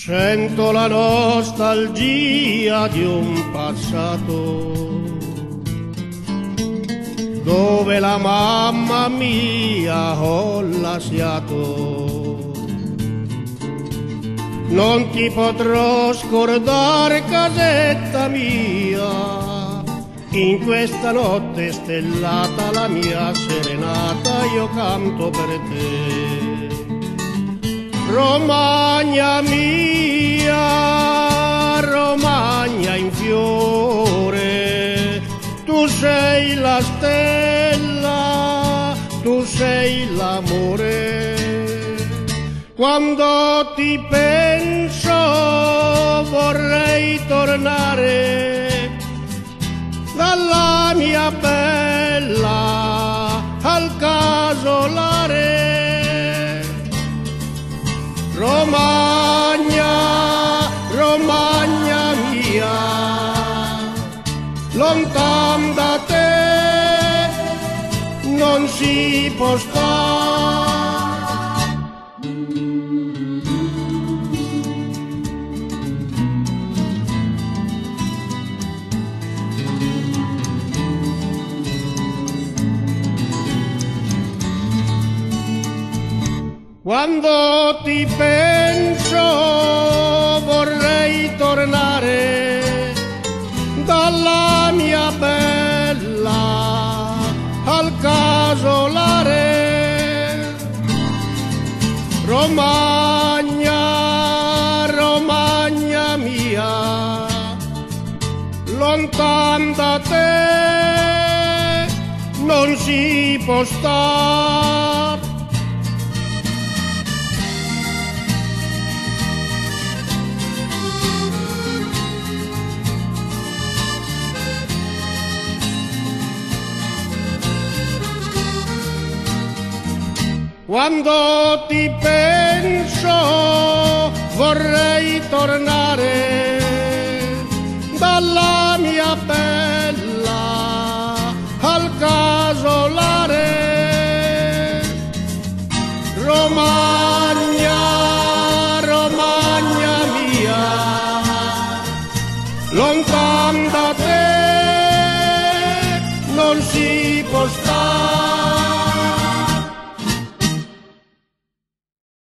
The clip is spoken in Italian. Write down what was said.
Sento la nostalgia di un passato dove la mamma mia ho lasciato. Non ti potrò scordare, casetta mia, in questa notte stellata la mia serenata io canto per te. Romagna mia, Romagna in fiore, tu sei la stella, tu sei l'amore. Quando ti penso vorrei tornare dalla mia bella al casolare. Romagna, Romagna mia, lontan da te non si può stare. Quando ti penso vorrei tornare dalla mia bella al casolare. Romagna, Romagna mia, lontan da te non si può star. Quando ti penso